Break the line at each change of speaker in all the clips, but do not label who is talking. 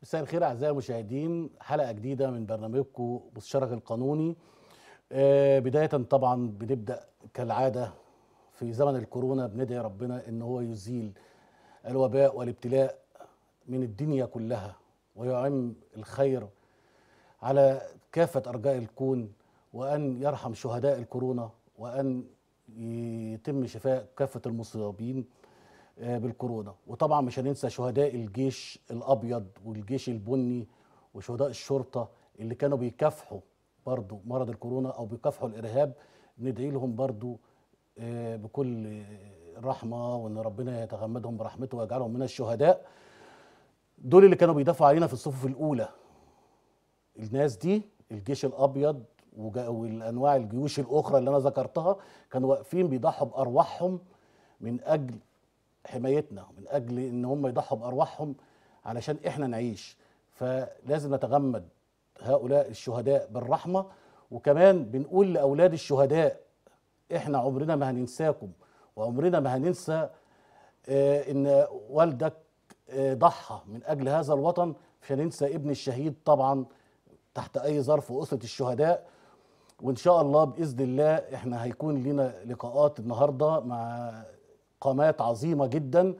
مساء الخير أعزائي المشاهدين، حلقة جديدة من برنامجكم مستشارك القانوني. بداية طبعا بنبدأ كالعادة في زمن الكورونا بندعي ربنا إن هو يزيل الوباء والابتلاء من الدنيا كلها ويعم الخير على كافة أرجاء الكون، وأن يرحم شهداء الكورونا، وأن يتم شفاء كافة المصابين بالكورونا. وطبعا مش هننسى شهداء الجيش الابيض والجيش البني وشهداء الشرطه اللي كانوا بيكافحوا برضو مرض الكورونا او بيكافحوا الارهاب. ندعي لهم برضو بكل رحمه، وان ربنا يتغمدهم برحمته ويجعلهم من الشهداء. دول اللي كانوا بيدافعوا علينا في الصفوف الاولى. الناس دي الجيش الابيض والانواع الجيوش الاخرى اللي انا ذكرتها كانوا واقفين بيضحوا بارواحهم من اجل حمايتنا، من اجل ان هم يضحوا بارواحهم علشان احنا نعيش. فلازم نتغمد هؤلاء الشهداء بالرحمه. وكمان بنقول لاولاد الشهداء احنا عمرنا ما هننساكم، وعمرنا ما هننسى ان والدك ضحى من اجل هذا الوطن. مش هننسى ابن الشهيد طبعا تحت اي ظرف، واسره الشهداء. وان شاء الله باذن الله احنا هيكون لنا لقاءات النهارده مع قامات عظيمه جدا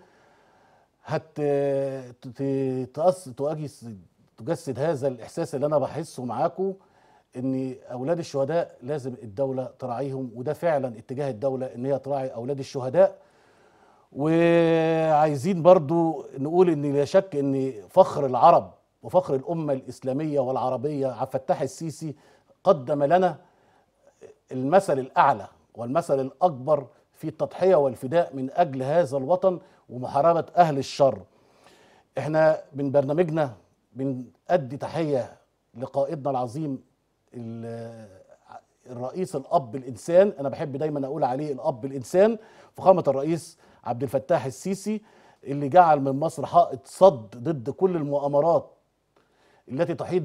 تجسد هذا الاحساس اللي انا بحسه معاكم، ان اولاد الشهداء لازم الدوله تراعيهم. وده فعلا اتجاه الدوله ان هي تراعي اولاد الشهداء. وعايزين برضو نقول ان لا شك ان فخر العرب وفخر الامه الاسلاميه والعربيه عبد الفتاح السيسي قدم لنا المثل الاعلى والمثل الاكبر في التضحيه والفداء من اجل هذا الوطن ومحاربه اهل الشر. احنا من برنامجنا بنأدي تحيه لقائدنا العظيم الرئيس الاب الانسان، انا بحب دايما اقول عليه الاب الانسان، فخامه الرئيس عبد الفتاح السيسي، اللي جعل من مصر حائط صد ضد كل المؤامرات التي تحيط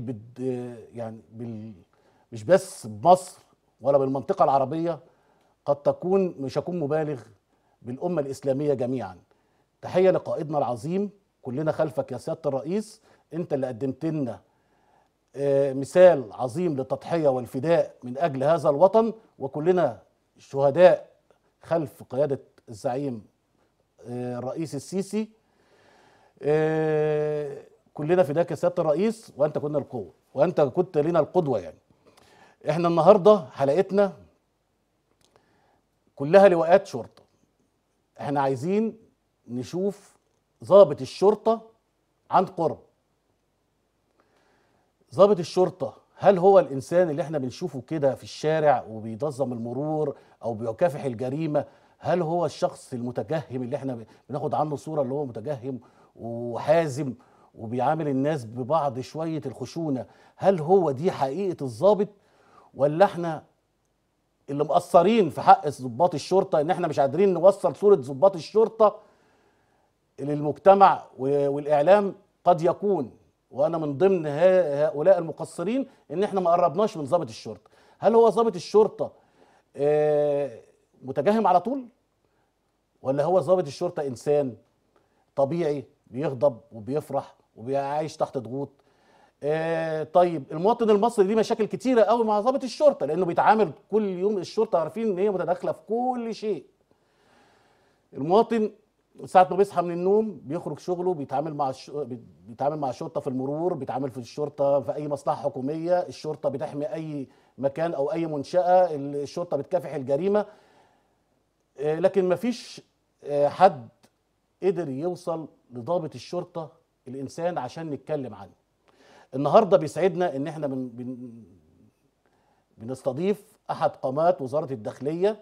مش بس بمصر ولا بالمنطقه العربيه، قد تكون مش هكون مبالغ بالامه الاسلاميه جميعا. تحيه لقائدنا العظيم، كلنا خلفك يا سياده الرئيس. انت اللي قدمت لنا مثال عظيم للتضحيه والفداء من اجل هذا الوطن، وكلنا شهداء خلف قياده الزعيم الرئيس السيسي. كلنا فداك يا سياده الرئيس، وانت كنا القوه، وانت كنت لنا القدوه. يعني احنا النهارده حلقتنا كلها لواءات شرطه. احنا عايزين نشوف ضابط الشرطه عن قرب. ضابط الشرطه هل هو الانسان اللي احنا بنشوفه كده في الشارع وبينظم المرور او بيكافح الجريمه؟ هل هو الشخص المتجهم اللي احنا بناخد عنه صوره اللي هو متجهم وحازم وبيعامل الناس ببعض شويه الخشونه؟ هل هو دي حقيقه الضابط، ولا احنا اللي مقصرين في حق ضباط الشرطه ان احنا مش قادرين نوصل صوره ضباط الشرطه للمجتمع والاعلام؟ قد يكون وانا من ضمن هؤلاء المقصرين ان احنا ما قربناش من ضابط الشرطه. هل هو ضابط الشرطه متجهم على طول، ولا هو ضابط الشرطه انسان طبيعي بيغضب وبيفرح وبيعيش تحت ضغوط؟ طيب المواطن المصري ليه مشاكل كتيره قوي مع ضابط الشرطه، لانه بيتعامل كل يوم. الشرطه عارفين ان هي متداخله في كل شيء. المواطن ساعة ما بيصحى من النوم بيخرج شغله، بيتعامل مع الشرطه في المرور، بيتعامل في الشرطه في اي مصلحه حكوميه، الشرطه بتحمي اي مكان او اي منشاه، الشرطه بتكافح الجريمه. لكن مفيش حد قدر يوصل لضابط الشرطه الانسان عشان نتكلم عنه. النهارده بيسعدنا ان احنا بنستضيف احد قامات وزاره الداخليه،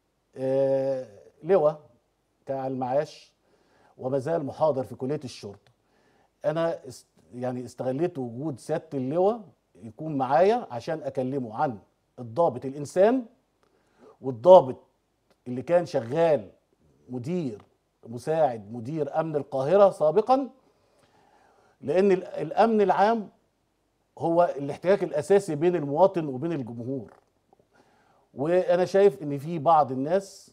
لواء بتاع المعاش وما زال محاضر في كليه الشرطه. انا يعني استغليت وجود سياده اللواء يكون معايا عشان اكلمه عن الضابط الانسان، والضابط اللي كان شغال مساعد مدير امن القاهره سابقا، لان الامن العام هو الاحتكاك الاساسي بين المواطن وبين الجمهور. وانا شايف ان في بعض الناس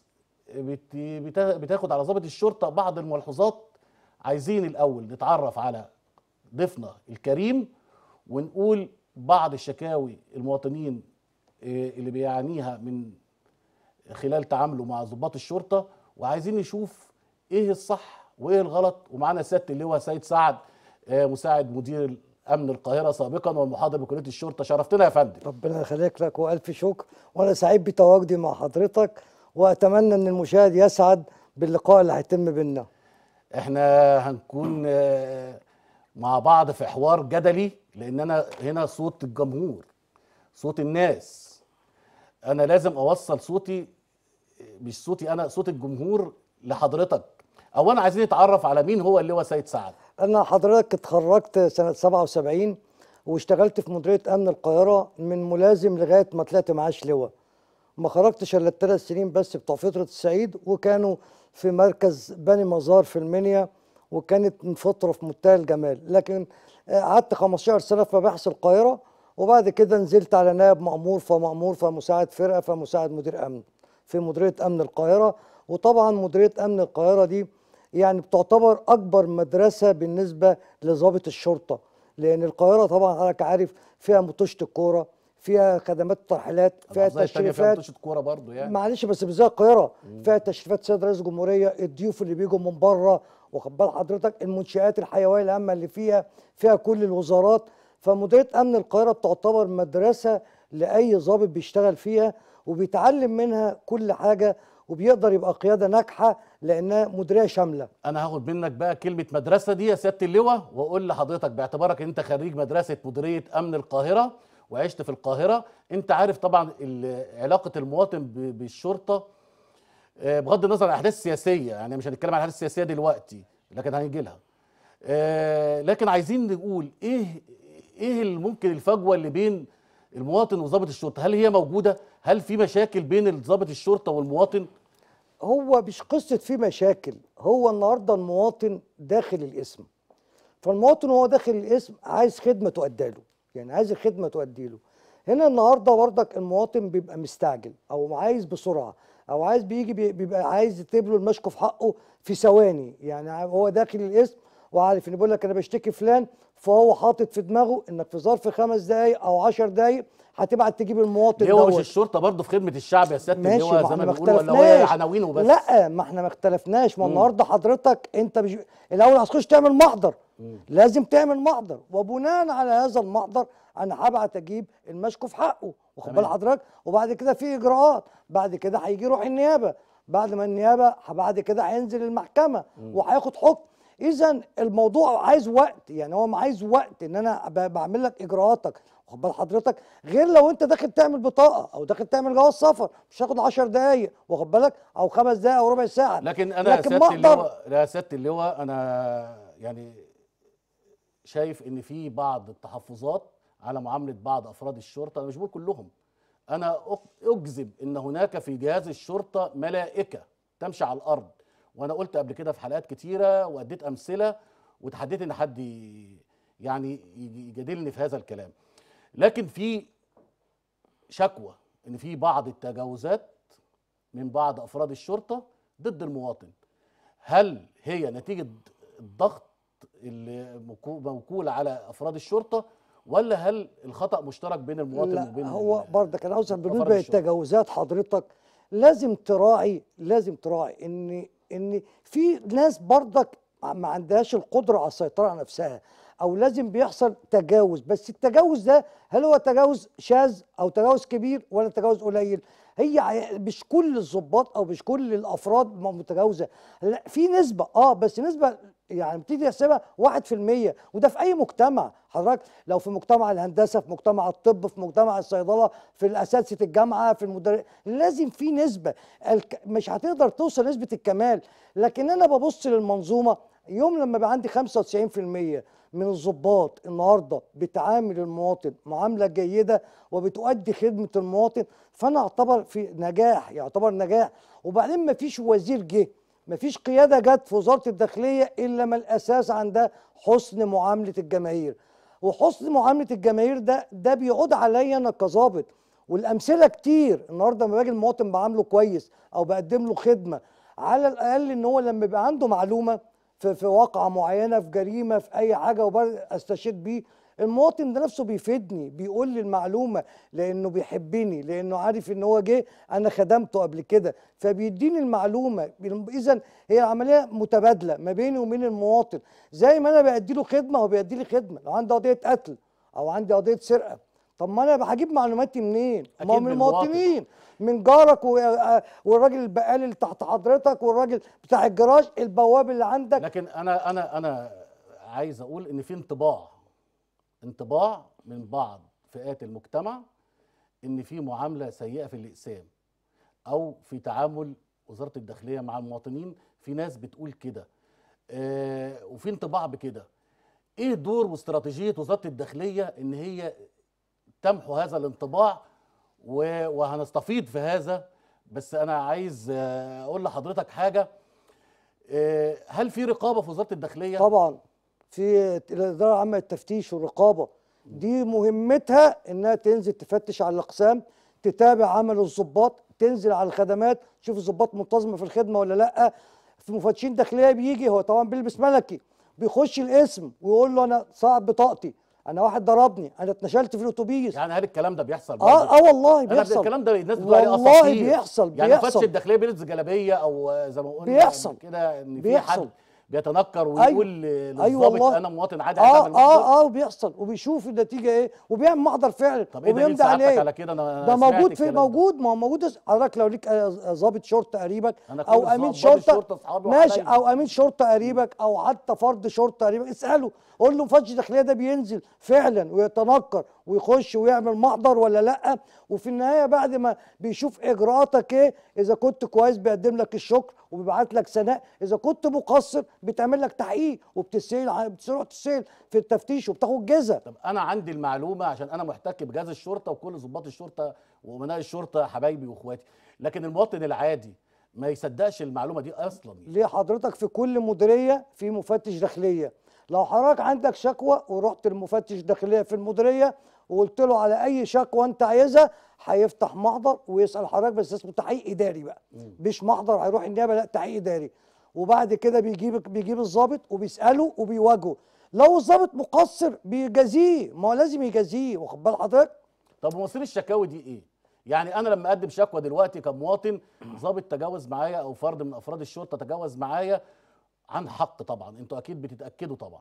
بتاخد على ضابط الشرطه بعض الملحوظات. عايزين الاول نتعرف على ضيفنا الكريم ونقول بعض الشكاوي المواطنين اللي بيعانيها من خلال تعامله مع ضباط الشرطه، وعايزين نشوف ايه الصح وايه الغلط. ومعانا سياده اللواء سيد سعد مساعد مدير امن القاهره سابقا والمحاضر بكليه الشرطه. شرفتنا يا فندم.
ربنا يخليك لك والف شكر، وانا سعيد بتواجدي مع حضرتك، واتمنى ان المشاهد يسعد باللقاء اللي هيتم بينا.
احنا هنكون مع بعض في حوار جدلي، لان انا هنا صوت الجمهور، صوت الناس. انا لازم اوصل صوتي، مش صوتي انا، صوت الجمهور لحضرتك. اولا عايزين نتعرف على مين هو اللواء سيد سعد.
انا حضرتك اتخرجت سنه 77 واشتغلت في مديريه امن القاهره من ملازم لغايه ما طلعت معاش لواء. ما خرجتش الا 3 سنين بس بتوع فتره الصعيد، وكانوا في مركز بني مزار في المنيا، وكانت من فتره في منتهى الجمال. لكن قعدت 15 سنه في مباحث القاهره، وبعد كده نزلت على نائب مأمور فمأمور فمساعد فرقه فمساعد مدير امن في مديريه امن القاهره. وطبعا مديريه امن القاهره دي يعني بتعتبر اكبر مدرسه بالنسبه لضابط الشرطه، لان القاهره طبعا حضرتك عارف فيها مطوشه الكوره، فيها خدمات الترحيلات، فيها تشريفات،
مطوشه كوره برضه يعني
معلش بس مش زي القاهره، فيها تشريفات سيد رئيس الجمهوريه، الضيوف اللي بيجوا من بره، واخد بال حضرتك، المنشآت الحيويه العامه اللي فيها كل الوزارات. فمديريه امن القاهره بتعتبر مدرسه لاي ضابط بيشتغل فيها، وبيتعلم منها كل حاجه، وبيقدر يبقى قياده ناجحه لانها مديريه شامله.
انا هاخد منك بقى كلمه مدرسه دي يا سياده اللواء، واقول لحضرتك باعتبارك انت خريج مدرسه مديريه امن القاهره وعشت في القاهره، انت عارف طبعا علاقه المواطن بالشرطه بغض النظر عن الاحداث السياسيه، يعني مش هنتكلم عن الاحداث السياسيه دلوقتي لكن هنيجي لها. لكن عايزين نقول ايه اللي ممكن الفجوه اللي بين المواطن وضابط الشرطه؟ هل هي موجوده؟ هل في مشاكل بين ضابط الشرطه والمواطن؟
هو مش قصه في مشاكل، هو النهارده المواطن داخل الاسم، فالمواطن وهو داخل الاسم عايز خدمه تؤدى له، يعني عايز الخدمه تؤدي له. هنا النهارده برضك المواطن بيبقى مستعجل او عايز بسرعه، او عايز بيبقى عايز يكتب له المشكو في حقه في ثواني. يعني هو داخل الاسم وعارف ان بيقول لك انا بشتكي فلان، فهو حاطط في دماغه انك في ظرف 5 دقائق او 10 دقائق هتبعت تجيب المواطن
هو مش الشرطه برضه في خدمه الشعب يا سياده اللواء زي ما بيقولوا، ولا هو عناوين وبس؟
لا، ما احنا ما اختلفناش. ما النهارده حضرتك انت الاول هتخش تعمل محضر، لازم تعمل محضر، وبناء على هذا المحضر انا هبعت اجيب المشكو في حقه، واخد بال حضرتك، وبعد كده في اجراءات، بعد كده هيجي يروح النيابه، بعد ما النيابه بعد كده هينزل المحكمه وهياخد حكم. اذا الموضوع عايز وقت، يعني هو عايز وقت ان انا بعمل لك اجراءاتك، واخد بال حضرتك، غير لو انت داخل تعمل بطاقه او داخل تعمل جواز سفر مش هياخد 10 دقائق، واخد بالك، او 5 دقائق او ربع ساعه.
لكن انا يا سياده اللواء انا يعني شايف ان في بعض التحفظات على معامله بعض افراد الشرطه، انا مش بقول كلهم، انا اجزم ان هناك في جهاز الشرطه ملائكه تمشي على الارض. وانا قلت قبل كده في حلقات كتيره واديت امثله وتحديت ان حد يعني يجادلني في هذا الكلام. لكن في شكوى ان في بعض التجاوزات من بعض افراد الشرطه ضد المواطن. هل هي نتيجه الضغط اللي موكول على افراد الشرطه، ولا هل الخطا مشترك بين المواطن
لا
وبين
هو برضك انا عاوز بالنسبه للتجاوزات حضرتك لازم تراعي ان في ناس برضك ما عندهاش القدره على السيطره على نفسها، او لازم بيحصل تجاوز، بس التجاوز ده هل هو تجاوز شاذ او تجاوز كبير ولا تجاوز قليل؟ هي مش كل الضباط او مش كل الافراد متجاوزه، لا في نسبه بس نسبه يعني بتيجي تحسبها 1%، وده في اي مجتمع حضرتك، لو في مجتمع الهندسه، في مجتمع الطب، في مجتمع الصيدله، في اساتذه الجامعه، في لازم في نسبه، مش هتقدر توصل نسبه الكمال. لكن انا ببص للمنظومه، يوم لما بقى عندي 95% من الضباط النهارده بتعامل المواطن معامله جيده وبتؤدي خدمه المواطن، فانا اعتبر في نجاح، يعتبر نجاح. وبعدين ما فيش وزير جه، ما فيش قياده جت في وزاره الداخليه الا ما الاساس عندها حسن معامله الجماهير، وحسن معامله الجماهير ده بيعود عليا انا كظابط. والامثله كتير، النهارده لما باجي المواطن بعامله كويس او بقدم له خدمه، على الاقل ان هو لما يبقى عنده معلومه في واقعه معينه، في جريمه، في اي حاجه، استشهد بيه. المواطن ده نفسه بيفيدني، بيقول لي المعلومه لانه بيحبني، لانه عارف ان هو جه انا خدمته قبل كده فبيديني المعلومه. اذا هي عمليه متبادله ما بيني وبين المواطن، زي ما انا بادي له خدمه هو بيدي لي خدمه. لو عندي قضيه قتل او عندي قضيه سرقه، طب ما انا هجيب معلوماتي منين؟ ما هو
اكيد
من
من المواطن.
المواطنين، من جارك والراجل البقال اللي تحت حضرتك والراجل بتاع الجراج، البواب اللي عندك.
لكن انا عايز اقول ان في انطباع من بعض فئات المجتمع ان في معامله سيئه في الاقسام او في تعامل وزاره الداخليه مع المواطنين. في ناس بتقول كده، وفي انطباع بكده. ايه دور واستراتيجيه وزاره الداخليه ان هي تمحو هذا الانطباع؟ وهنستفيض في هذا. بس انا عايز اقول لحضرتك حاجه. هل في رقابه في وزاره الداخليه؟
طبعا في الاداره العامه للتفتيش والرقابه، دي مهمتها انها تنزل تفتش على الاقسام، تتابع عمل الضباط، تنزل على الخدمات تشوف الضباط منتظمه في الخدمه ولا لا. في مفتشين داخليه بيجي هو طبعا بيلبس ملكي، بيخش القسم ويقول له انا صاحب بطاقتي، انا واحد ضربني، انا اتنشلت في الاتوبيس.
يعني هل الكلام ده بيحصل برضه؟
والله
انا
بيحصل.
الكلام ده الناس بتقول عليه
والله
اساطير.
بيحصل
يعني مفتش
بيحصل
الداخليه بيلبس جلابيه، او زي ما قلنا قبل
بيحصل
كده ان في
بيحصل.
حد بيتنكر
ايوه
ويقول
ايوه
للضابط
والله.
انا مواطن عادي عايز اعمل محضر.
وبيحصل وبيشوف النتيجه ايه وبيعمل محضر فعلا
طب ايه دليل
وبيمضي
سعادتك
عليه.
على كده؟ انا
ده
سمعت
موجود، في
الكلام ده.
موجود، ما هو موجود. حضرتك لو ليك ضابط شرطه قريبك
انا كل
او امين
ضباط
شرطه،
الشرطه اصحابي
ماشي،
وحبايبي.
او امين شرطه قريبك او حتى فرد شرطه قريبك، اساله قول له مفتش داخليه ده بينزل فعلا ويتنكر ويخش ويعمل محضر ولا لا؟ وفي النهايه بعد ما بيشوف اجراءاتك ايه، اذا كنت كويس بيقدم لك الشكر وبيبعت لك ثناء، اذا كنت مقصر بتعمل لك تحقيق بتروح تسال في التفتيش وبتاخد جزء.
طب انا عندي المعلومه عشان انا محتك بجهاز الشرطه وكل ضباط الشرطه وامناء الشرطه حبايبي واخواتي، لكن المواطن العادي ما يصدقش المعلومه دي اصلا.
ليه حضرتك في كل مديريه في مفتش داخليه؟ لو حضرتك عندك شكوى ورحت للمفتش داخليه في المديريه وقلت له على اي شكوى انت عايزها، هيفتح محضر ويسال حضرتك، بس اسمه تحقيق اداري بقى، مش محضر هيروح النيابه، لا تحقيق اداري. وبعد كده بيجيب الضابط وبيساله وبيواجهه. لو الضابط مقصر بيجازيه، ما هو لازم يجازيه، واخد بال حضرتك؟
طب مصير الشكاوي دي ايه؟ يعني انا لما اقدم شكوى دلوقتي كمواطن، ضابط تجاوز معايا او فرد من افراد الشرطه تجاوز معايا عن حق، طبعا انتوا اكيد بتتاكدوا طبعا.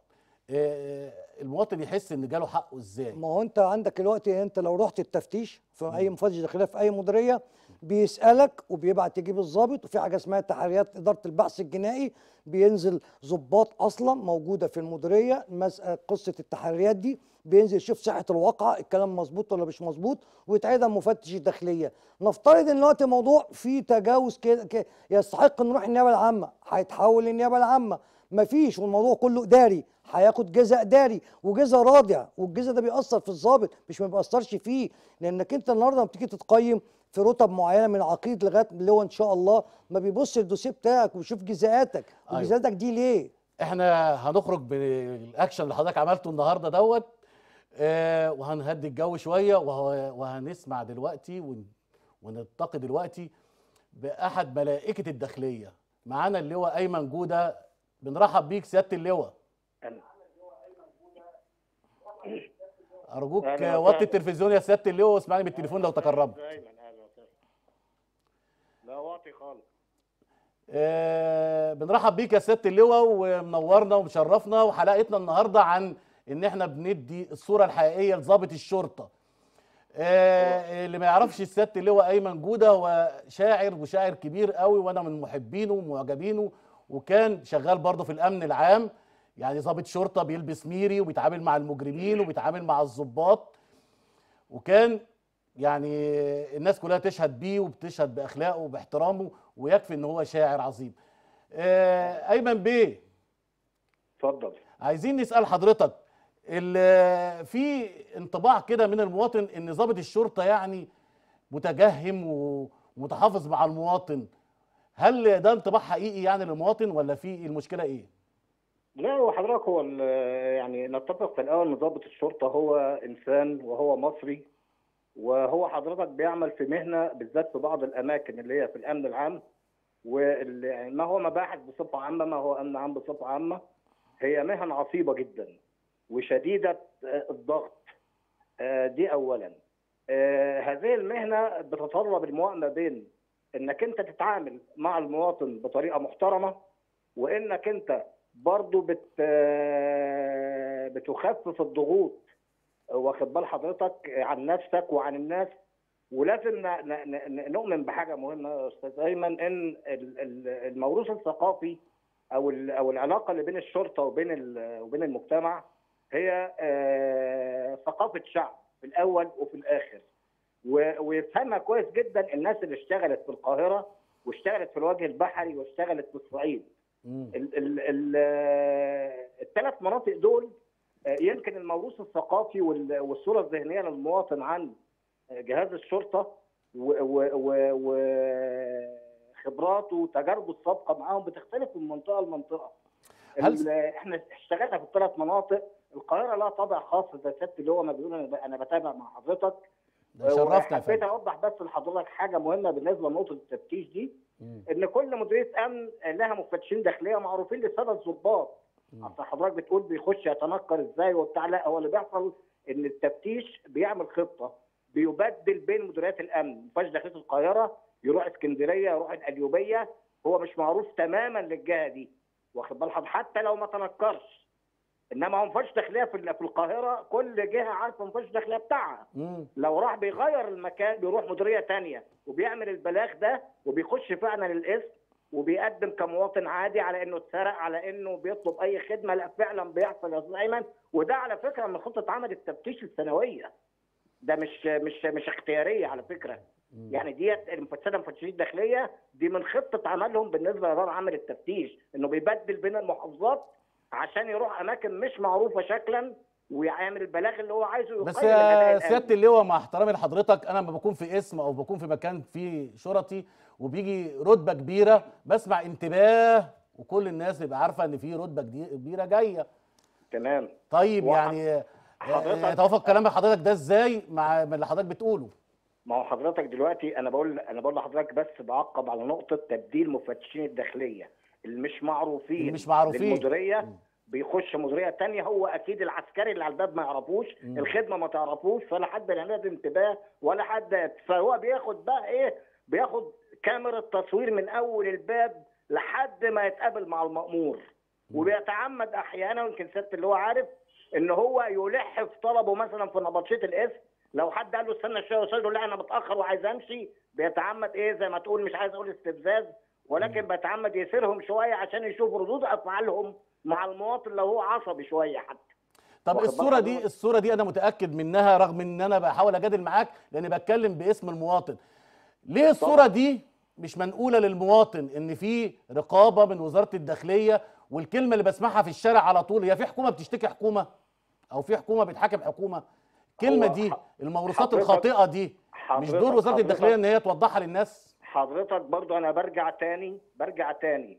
المواطن يحس ان جاله حقه ازاي؟
ما هو انت عندك الوقت، انت لو رحت التفتيش في اي مفتش داخليه في اي مديريه بيسالك وبيبعت يجيب الضابط، وفي حاجه اسمها تحريات اداره البحث الجنائي، بينزل ضباط اصلا موجوده في المديريه. قصه التحريات دي بينزل يشوف صحه الواقعه، الكلام مظبوط ولا مش مظبوط، ويتعيدها مفتش الداخليه. نفترض ان دلوقتي موضوع فيه تجاوز كده يستحق نروح النيابه العامه، هيتحول للنيابه العامه. مفيش، والموضوع كله اداري، هياخد جزء اداري وجزء رادع، والجزء ده بيأثر في الضابط مش ما بيأثرش فيه. لانك انت النهارده لما بتيجي تتقيم في رتب معينه من عقيد لغايه اللواء ان شاء الله، ما بيبص الدوسيه بتاعك وبيشوف جزاءاتك،
أيوة.
وجزاءاتك دي ليه؟
احنا هنخرج بالاكشن اللي حضرتك عملته النهارده دوت، وهنهدي الجو شويه، وهنسمع دلوقتي ونلتقي دلوقتي باحد ملائكه الداخليه. معانا اللواء ايمن جوده. بنرحب بيك سياده اللواء. ارجوك وطي التلفزيون يا سياده اللواء واسمعني بالتليفون لو تكرمت.
لا واطي خالص.
بنرحب بيك يا سياده اللواء ومنورنا ومشرفنا، وحلقتنا النهارده عن ان احنا بندي الصوره الحقيقيه لضابط الشرطه. اللي ما يعرفش سياده اللواء ايمن جوده، هو شاعر كبير قوي، وانا من محبينه ومعجبينه، وكان شغال برضه في الامن العام. يعني ضابط شرطه بيلبس ميري وبيتعامل مع المجرمين وبيتعامل مع الضباط، وكان يعني الناس كلها تشهد بيه وبتشهد باخلاقه وباحترامه، ويكفي ان هو شاعر عظيم. ايمن بيه،
اتفضل.
عايزين نسال حضرتك، في انطباع كده من المواطن ان ضابط الشرطه يعني متجهم ومتحافظ مع المواطن. هل ده انطباع حقيقي يعني للمواطن، ولا في المشكله ايه؟
لا هو حضرتك هو يعني نتفق في الاول ان ضابط الشرطه هو انسان وهو مصري، وهو حضرتك بيعمل في مهنه بالذات في بعض الاماكن اللي هي في الامن العام، وما هو مباحث بصفه عامه، ما هو امن عام بصفه عامه، هي مهن عصيبه جدا وشديده الضغط. دي اولا. هذه المهنه بتتطلب الموائمه بين انك انت تتعامل مع المواطن بطريقه محترمه، وانك انت برضو بتخفف الضغوط، واخد بال حضرتك، عن نفسك وعن الناس. ولازم نؤمن بحاجه مهمه يا استاذ ايمن، ان الموروث الثقافي او العلاقه اللي بين الشرطه وبين المجتمع هي ثقافه شعب في الاول وفي الاخر. ويفهمها كويس جدا الناس اللي اشتغلت في القاهره واشتغلت في الوجه البحري واشتغلت في الصعيد. الثلاث مناطق دول يمكن الموروث الثقافي والصوره الذهنيه للمواطن عن جهاز الشرطه وخبراته وتجاربه السابقه معاهم بتختلف من منطقه لمنطقه. احنا اشتغلنا في الثلاث مناطق. القاهره لها طابع خاص زي سياده اللي هو ما بيقول، انا بتابع مع حضرتك.
شرفتنا.
حبيت اوضح بس لحضرتك حاجه مهمه بالنسبه لنقطه التفتيش دي، ان كل مديريه امن لها مفتشين داخليه معروفين للساده الضباط. اصل حضرتك بتقول بيخش يتنكر ازاي وبتاع، لا، هو اللي بيحصل ان التفتيش بيعمل خطه، بيبدل بين مديريات الامن. مفيش داخليه القاهره يروح اسكندريه يروح القليوبيه، هو مش معروف تماما للجهه دي، واخد بال حضرتك، حتى لو ما تنكرش. انما هو مفيش داخليه في القاهره، كل جهه عارفه مفيش داخليه بتاعها. لو راح بيغير المكان بيروح مديريه ثانيه وبيعمل البلاغ ده وبيخش فعلا الاسم وبيقدم كمواطن عادي على انه اتسرق، على انه بيطلب اي خدمه. لا، فعلا بيحصل يا استاذ ايمن، وده على فكره من خطه عمل التفتيش السنويه. ده مش اختياريه على فكره. يعني ديت المفتشين الداخليه دي من خطه عملهم بالنسبه لاداره عمل التفتيش، انه بيبدل بين المحافظات عشان يروح اماكن مش معروفه شكلا ويعمل البلاغ اللي هو عايزه.
بس يا سياده اللواء، مع احترامي لحضرتك، انا لما بكون في اسم او بكون في مكان فيه شرطي وبيجي رتبه كبيره بسمع انتباه، وكل الناس بيبقى عارفه ان في رتبه كبيره جايه.
تمام.
طيب يعني يتوافق كلام حضرتك ده ازاي مع اللي حضرتك بتقوله؟
ما هو حضرتك دلوقتي انا بقول لحضرتك، بس بعقب على نقطه تبديل مفتشين الداخليه اللي مش معروفين للمديريه، بيخش مديريه ثانيه. هو اكيد العسكري اللي على الباب ما يعرفوش، الخدمه ما تعرفوش، فلا حد يعمل انتباه ولا حد، فهو بياخد بقى ايه، بياخد كاميرا تصوير من اول الباب لحد ما يتقابل مع المأمور. وبيتعمد احيانا، يمكن سيادة اللي هو عارف، ان هو يلح في طلبه مثلا في نبطشيه الاسم. لو حد قال له استنى شويه وصل له لا انا متاخر وعايز امشي، بيتعمد ايه، زي ما تقول، مش عايز اقول استفزاز، ولكن بيتعمد يسيرهم شويه عشان يشوف ردود افعالهم مع المواطن لو هو عصبي شويه حتى.
طب الصوره دي انا متاكد منها، رغم ان انا بحاول اجادل معاك لاني بتكلم باسم المواطن. ليه الصوره دي مش منقوله للمواطن ان في رقابه من وزاره الداخليه؟ والكلمه اللي بسمعها في الشارع على طول هي في حكومه بتشتكي حكومه، او في حكومه بتحاكم حكومه. الكلمه دي، الموروثات الخاطئه دي، مش دور وزاره الداخليه ان هي توضحها للناس؟
حضرتك برضو انا برجع تاني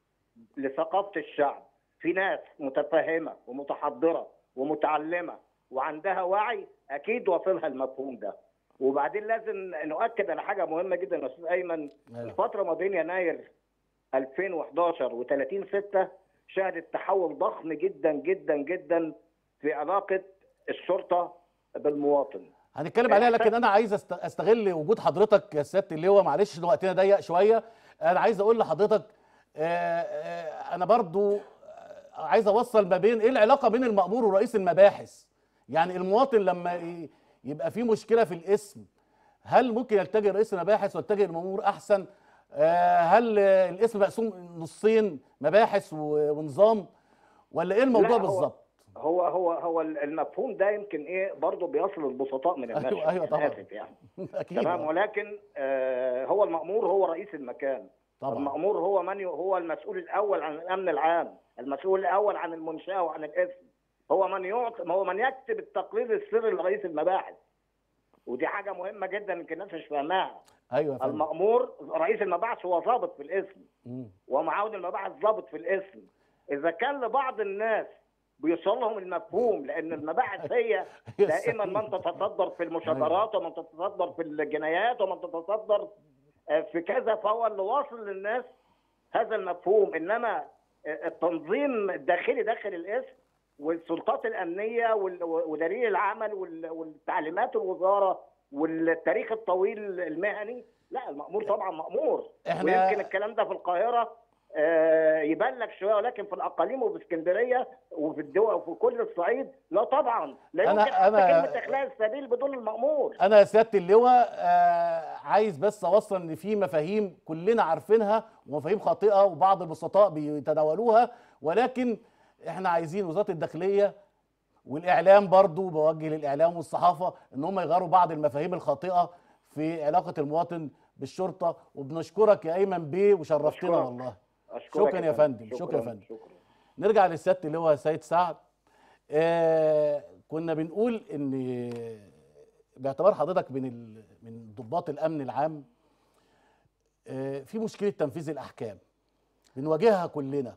لثقافه الشعب. في ناس متفهمه ومتحضره ومتعلمه وعندها وعي، اكيد واصلها المفهوم ده. وبعدين لازم نؤكد على حاجه مهمه جدا يا استاذ ايمن. الفتره ما بين يناير 2011 و30/6 شهدت تحول ضخم جدا جدا جدا في علاقه الشرطه بالمواطن.
هنتكلم عليها، لكن انا عايز استغل وجود حضرتك يا سياده اللواء، معلش وقتنا ضيق شويه. انا عايز اقول لحضرتك انا برضو عايز اوصل ما بين ايه العلاقه بين المأمور ورئيس المباحث. يعني المواطن لما يبقى في مشكله في الاسم، هل ممكن يلتجئ رئيس المباحث ويلتجئ المأمور احسن؟ هل الاسم مقسوم نصين، مباحث ونظام، ولا ايه الموضوع بالظبط؟
هو المفهوم ده يمكن ايه برضه بيصل البسطاء من الناس.
ايوه طبعا.
اسف يعني.
اكيد.
تمام. ولكن هو المأمور هو رئيس المكان طبعا. المأمور هو المسؤول الاول عن الامن العام، المسؤول الاول عن المنشاه وعن الاسم. هو من يكتب التقرير السري لرئيس المباحث. ودي حاجه مهمه جدا يمكن الناس مش فاهماها.
ايوه فهم.
المأمور رئيس المباحث هو ضابط في الاسم، ومعاون المباحث ضابط في الاسم. اذا كان لبعض الناس بيوصل لهم المفهوم، لان المباحث هي دائما من تتصدر في المشاجرات ومن تتصدر في الجنايات ومن تتصدر في كذا، فهو اللي واصل للناس هذا المفهوم. انما التنظيم الداخلي داخل الاسم والسلطات الامنيه ودليل العمل والتعليمات الوزاره والتاريخ الطويل المهني، لا المأمور طبعا مأمور. ويمكن الكلام ده في القاهره يبان لك شويه، ولكن في الاقاليم وفي اسكندريه وفي الدول وفي كل الصعيد لا طبعا، لا يمكن حتى كلمه اخلاء السبيل بدون المأمور.
انا يا سياده اللواء عايز بس اوصل ان في مفاهيم كلنا عارفينها ومفاهيم خاطئه وبعض البسطاء بيتداولوها، ولكن احنا عايزين وزاره الداخليه والاعلام، برضو بوجه للاعلام والصحافه ان هم يغيروا بعض المفاهيم الخاطئه في علاقه المواطن بالشرطه. وبنشكرك يا ايمن بيه وشرفتنا والله. شكرا يا فندم. شكرا يا فندم. نرجع لسياده اللواء سيد سعد. كنا بنقول ان باعتبار حضرتك من ضباط الامن العام، في مشكله تنفيذ الاحكام بنواجهها كلنا.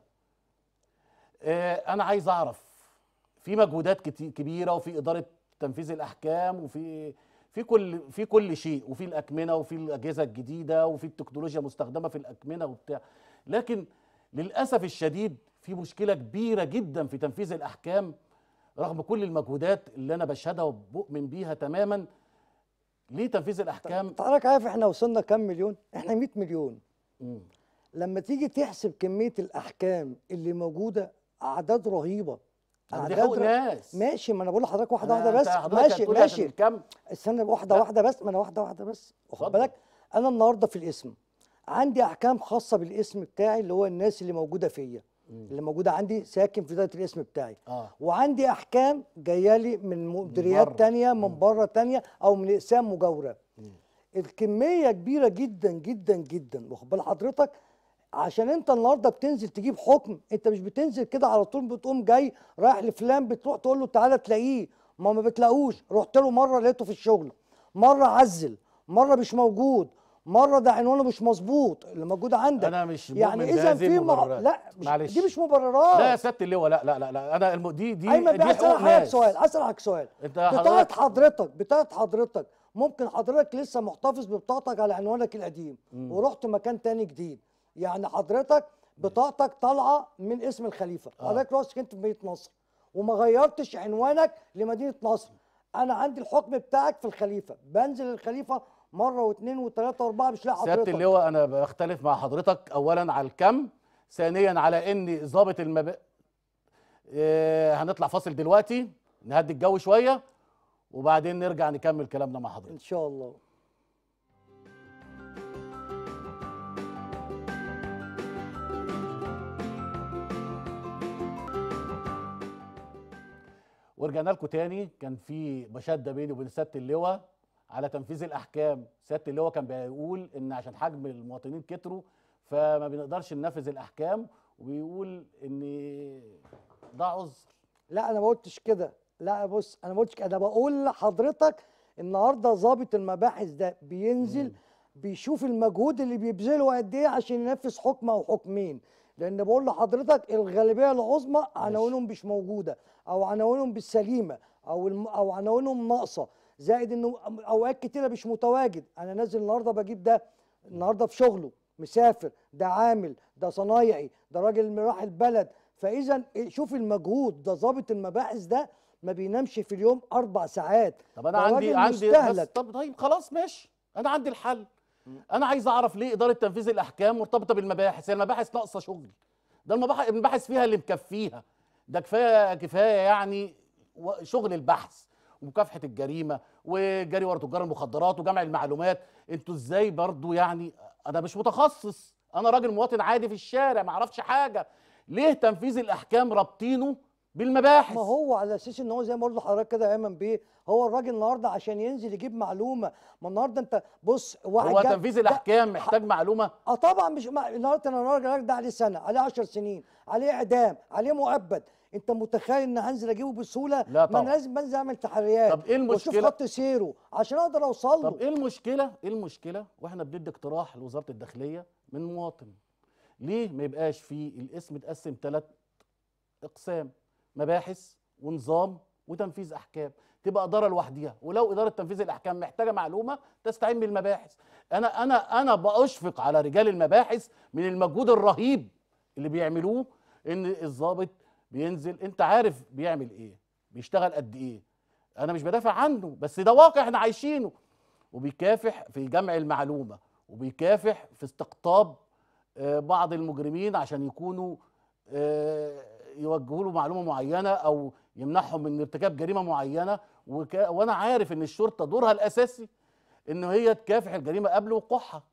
انا عايز اعرف، في مجهودات كبيره وفي اداره تنفيذ الاحكام في كل شيء، وفي الاكمنه وفي الاجهزه الجديده وفي التكنولوجيا المستخدمه في الاكمنه وبتاع، لكن للاسف الشديد في مشكله كبيره جدا في تنفيذ الاحكام رغم كل المجهودات اللي انا بشهدها وبؤمن بيها تماما. ليه تنفيذ الاحكام؟
حضرتك عارف احنا وصلنا كام مليون؟ احنا 100 مليون. لما تيجي تحسب كميه الاحكام اللي موجوده، اعداد رهيبه.
دي حقوق ناس.
ماشي، ما انا بقول لحضرتك واحده بس. ماشي استنى، واحده بس، ما انا واحده بس، واخد بالك. انا النهارده في الاسم عندي احكام خاصه بالاسم بتاعي، اللي هو الناس اللي موجوده فيا، اللي موجوده عندي ساكن في دايره الاسم بتاعي. وعندي احكام جايه لي من مديريات تانية، من بره تانية، او من اقسام مجاوره. الكميه كبيره جدا جدا جدا، واخد بال حضرتك. عشان انت النهارده بتنزل تجيب حكم، انت مش بتنزل كده على طول، بتقوم جاي رايح لفلان بتروح تقول له تعالى تلاقيه، ما بتلاقوش. رحت له مره لقيته في الشغل، مره عزل، مره مش موجود، مره ده عنوانه مش مظبوط اللي موجود عندك.
انا مش
يعني اذا في
لا
دي مش مبررات.
لا يا سياده اللواء، لا لا لا لا، انا دي
اسالك سؤال. بتاعت حضرتك ممكن حضرتك لسه محتفظ ببطاقتك على عنوانك القديم ورحت مكان تاني جديد، يعني حضرتك بطاقتك طالعه من اسم الخليفه، حضرتك رحت سكنت في مدينه نصر وما غيرتش عنوانك لمدينه نصر. انا عندي الحكم بتاعك في الخليفه، بنزل الخليفه مره واثنين وثلاثه واربعه مش لاقي حضرتك.
سياده اللواء انا بختلف مع حضرتك، اولا على الكم، ثانيا على ان ضابط هنطلع فاصل دلوقتي نهدي الجو شويه وبعدين نرجع نكمل كلامنا مع حضرتك
ان شاء الله.
ورجعنا لكم تاني. كان في مشاده بيني وبين سياده اللواء على تنفيذ الاحكام. سياده اللواء كان بيقول ان عشان حجم المواطنين كتروا فما بنقدرش ننفذ الاحكام، وبيقول ان ده عذر.
لا انا ما قلتش كده، لا بص انا ما قلتش كده، انا بقول لحضرتك النهارده ضابط المباحث ده بينزل بيشوف المجهود اللي بيبذله قد ايه عشان ينفذ حكم او حكمين، لان بقول لحضرتك الغالبيه العظمى عناوينهم مش موجوده، او عناوينهم بالسليمه، او عناوينهم ناقصه، زائد انه اوقات كتيره مش متواجد. انا نازل النهارده بجيب ده النهارده في شغله، مسافر، ده عامل، ده صنايعي، ده راجل راح البلد. فاذا شوف المجهود ده، ضابط المباحث ده ما بينامش في اليوم 4 ساعات.
طب انا عندي بس طيب خلاص ماشي، انا عندي الحل. انا عايز اعرف ليه اداره تنفيذ الاحكام مرتبطه بالمباحث؟ هي المباحث ناقصه شغل؟ ده المباحث فيها اللي مكفيها، ده كفايه يعني شغل البحث ومكافحه الجريمه وجري ورا تجار المخدرات وجمع المعلومات. انتوا ازاي برضو يعني؟ انا مش متخصص، انا راجل مواطن عادي في الشارع ما اعرفش حاجه. ليه تنفيذ الاحكام رابطينه بالمباحث؟
ما هو على اساس ان هو زي ما قلت لحضرتك كده يا ايمن بيه، هو الراجل النهارده عشان ينزل يجيب معلومه. ما النهارده انت بص، واحد
هو تنفيذ الاحكام محتاج معلومه؟
طبعا. مش النهارده انا الراجل ده عليه سنه، عليه 10 سنين، عليه اعدام، عليه مؤبد. انت متخيل ان هنزل اجيبه بسهوله؟
لا طبعا.
ما انا لازم بنزل اعمل تحريات.
طب ايه المشكله؟
واشوف خط سيره عشان اقدر اوصل له.
طب ايه المشكله واحنا بندي اقتراح لوزاره الداخليه من مواطن، ليه ما يبقاش في الاسم متقسم 3 اقسام: مباحث ونظام وتنفيذ احكام، تبقى اداره لوحديها. ولو اداره تنفيذ الاحكام محتاجه معلومه تستعين بالمباحث. انا بأشفق على رجال المباحث من المجهود الرهيب اللي بيعملوه، ان الضابط بينزل انت عارف بيعمل ايه، بيشتغل قد ايه. انا مش بدافع عنه، بس ده واقع احنا عايشينه. وبيكافح في جمع المعلومه، وبيكافح في استقطاب بعض المجرمين عشان يكونوا يوجهوا له معلومه معينه او يمنعهم من ارتكاب جريمه معينه. وانا عارف ان الشرطه دورها الاساسي ان هي تكافح الجريمه قبل وقوعها.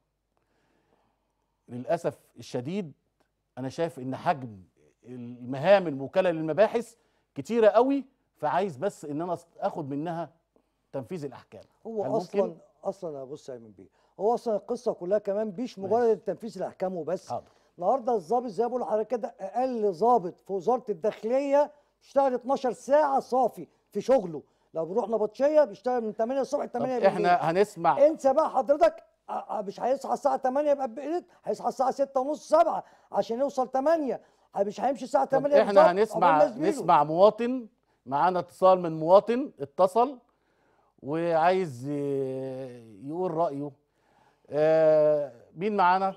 للاسف الشديد انا شايف ان حجم المهام الموكله للمباحث كتيره قوي، فعايز بس ان انا اخد منها تنفيذ الاحكام.
هو اصلا بص يا ايمن بيه، هو اصلا القصه كلها كمان مش مجرد تنفيذ الاحكام وبس.
حاضر.
النهارده الضابط زي ما بقول لحضرتك كده، اقل ضابط في وزاره الداخليه بيشتغل 12 ساعه صافي في شغله. لو بيروح نبطشيه بيشتغل من 8 الصبح ل 8 بالليل.
احنا هنسمع،
انسى بقى حضرتك، مش هيصحى الساعه 8 يبقى بقيت، هيصحى الساعه 6 ونص 7 عشان يوصل 8، مش هيمشي الساعه 8.
احنا هنسمع مواطن. معانا اتصال من مواطن اتصل وعايز يقول رأيه. مين معانا؟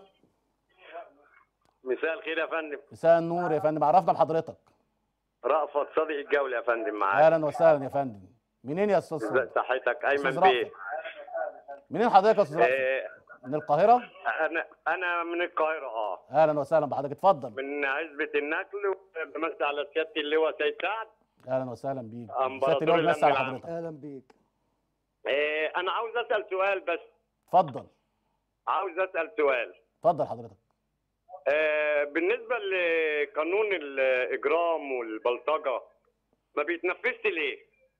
مساء الخير يا فندم.
مساء النور يا فندم، عرفنا بحضرتك.
رأفت صديق الجولة يا فندم معاك.
اهلا وسهلا يا فندم. منين يا استاذ صديق؟
صحتك ايمن بيه.
منين حضرتك يا استاذ رأفت؟ من القاهرة؟
انا من القاهرة.
اهلا وسهلا بحضرتك، اتفضل.
من عزبة النقل، بمسي على سيادة اللواء سيد سعد.
اهلا وسهلا بيك.
سيادة اللواء بمسي على حضرتك.
اهلا بيك.
انا عاوز اسال سؤال بس.
اتفضل.
عاوز اسال سؤال.
اتفضل حضرتك.
بالنسبه لقانون الاجرام والبلطجه ما بيتنفذش ليه؟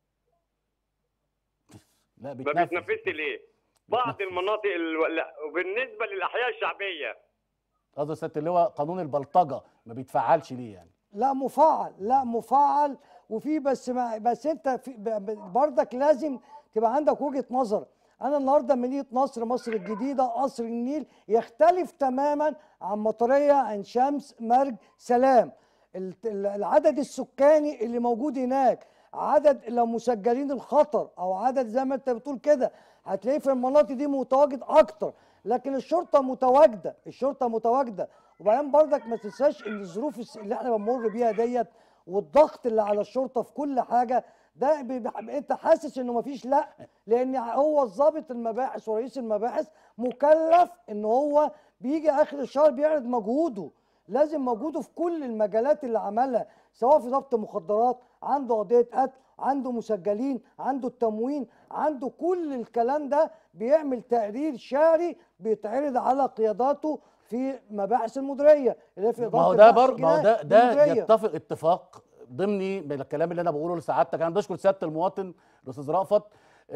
لا
ما بيتنفذش ليه؟ بعض المناطق وبالنسبه للاحياء الشعبيه.
قصدي سياده اللواء قانون البلطجه ما بيتفعلش ليه يعني؟
لا مفعل، لا مفعل، وفي بس انت في برضك لازم تبقى عندك وجهه نظر. انا النهارده مدينه نصر، مصر الجديده، قصر النيل يختلف تماما عن مطريه، عين شمس، مرج، سلام. العدد السكاني اللي موجود هناك، عدد لو مسجلين الخطر او عدد زي ما انت بتقول كده هتلاقيه في المناطق دي متواجد اكتر. لكن الشرطه متواجده، الشرطه متواجده. وبعدين برضك ما تنساش ان الظروف اللي احنا بنمر بيها ديت والضغط اللي على الشرطه في كل حاجه ده انت حاسس انه مفيش، لا، لان هو الضابط المباحث ورئيس المباحث مكلف ان هو بيجي اخر الشهر بيعرض مجهوده، لازم مجهوده في كل المجالات اللي عملها، سواء في ضبط مخدرات، عنده قضيه قتل، عنده مسجلين، عنده التموين، عنده كل الكلام ده، بيعمل تقرير شهري بيتعرض على قياداته في مباحث المديريه اللي هي في اداره البحث
ما هو ده يتفق اتفاق ضمني من الكلام اللي انا بقوله لسعادتك. انا بشكر سياده المواطن الاستاذ رأفت.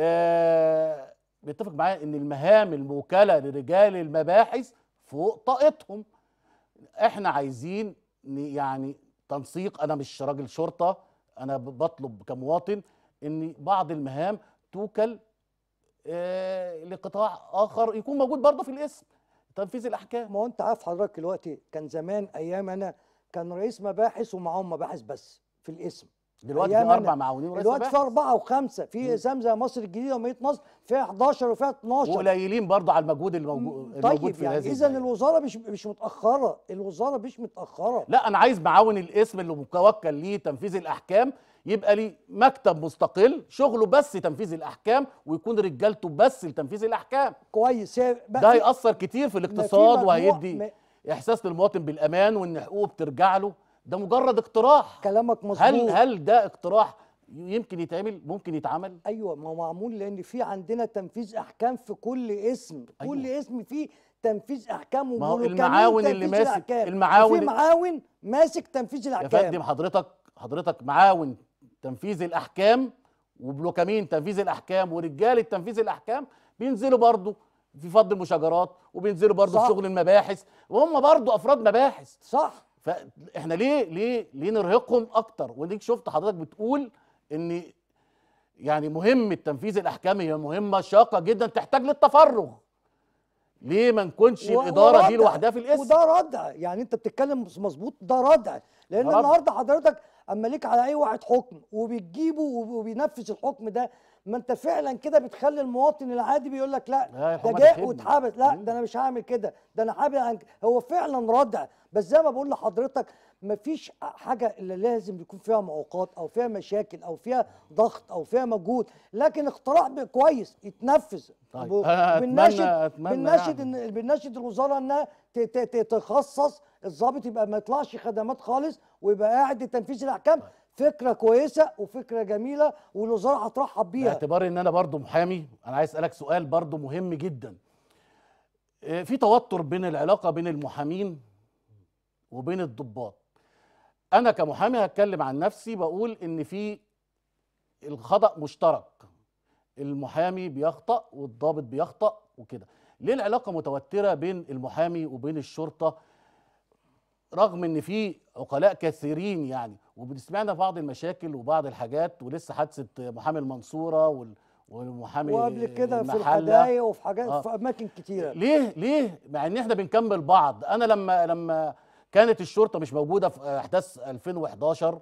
بيتفق معايا ان المهام الموكله لرجال المباحث فوق طاقتهم. احنا عايزين يعني تنسيق. انا مش راجل شرطه، انا بطلب كمواطن ان بعض المهام توكل لقطاع اخر يكون موجود برضه في الاسم، تنفيذ الاحكام.
ما هو انت عارف حضرتك دلوقتي، كان زمان ايام انا كان رئيس مباحث ومعاهم مباحث بس في الاسم.
دلوقتي في 4 معاونين ورئيس مباحث.
دلوقتي في 4 و5 في اسام زي مصر الجديده ومدينه نصر فيها 11 وفيها 12،
وقليلين برضه على المجهود الموجود
طيب
في
يعني
هذه
اذا الوزاره مش متاخره، الوزاره مش متاخره.
لا، انا عايز معاون الاسم اللي متوكل ليه تنفيذ الاحكام يبقى لي مكتب مستقل شغله بس تنفيذ الاحكام، ويكون رجالته بس لتنفيذ الاحكام.
كويس.
ده هيأثر كتير في الاقتصاد وهيدي احساس للمواطن بالامان وان حقوقه بترجع له. ده مجرد اقتراح.
كلامك مظبوط.
هل ده اقتراح يمكن يتعمل؟ ممكن يتعمل.
ايوه، ما هو معمول لان في عندنا تنفيذ احكام في كل اسم. أيوة. كل اسم فيه تنفيذ احكام.
ما هو المعاون اللي ماسك
المعاون، في معاون ماسك تنفيذ الاحكام.
يا فندم حضرتك معاون تنفيذ الاحكام وبلوكامين تنفيذ الاحكام ورجاله تنفيذ الاحكام بينزلوا برضه في فض المشاجرات وبينزلوا برضه في شغل المباحث، وهم برضه افراد مباحث.
صح.
فاحنا ليه نرهقهم اكتر؟ وديك شفت حضرتك بتقول ان يعني مهمه تنفيذ الاحكام هي مهمه شاقه جدا تحتاج للتفرغ. ليه ما نكونش الاداره دي لوحدها في الاسم؟
وده ردع، يعني انت بتتكلم مظبوط، ده ردع. لان النهارده حضرتك اما ليك على اي واحد حكم وبتجيبه وبينفذ الحكم ده، ما انت فعلا كده بتخلي المواطن العادي بيقول لك لا
لا،
ده
الحكومة
جاء
تخدم.
واتحبس، لا ده انا مش هعمل كده، ده انا حابب هو فعلا ردع. بس زي ما بقول لحضرتك، ما فيش حاجه اللي لازم يكون فيها معوقات او فيها مشاكل او فيها ضغط او فيها مجهود، لكن اختراع كويس يتنفذ.
طيب انا اتمنى يعني.
بنناشد الوزاره انها تخصص الضابط، يبقى ما يطلعش خدمات خالص ويبقى قاعد لتنفيذ الاحكام. فكره كويسه وفكره جميله والوزاره هترحب بيها.
باعتبار ان انا برضو محامي، انا عايز اسالك سؤال برضو مهم جدا. في توتر بين العلاقه بين المحامين وبين الضباط. انا كمحامي هتكلم عن نفسي، بقول ان في الخطأ مشترك، المحامي بيخطأ والضابط بيخطأ وكده. ليه العلاقه متوتره بين المحامي وبين الشرطه، رغم ان في عقلاء كثيرين يعني، وبنسمعنا بعض المشاكل وبعض الحاجات، ولسه حادثه محامي المنصوره والمحامي
وقبل كده في
المحله
الحدايق وفي حاجات في اماكن كتيره.
ليه مع ان احنا بنكمل بعض. انا لما كانت الشرطه مش موجوده في احداث 2011،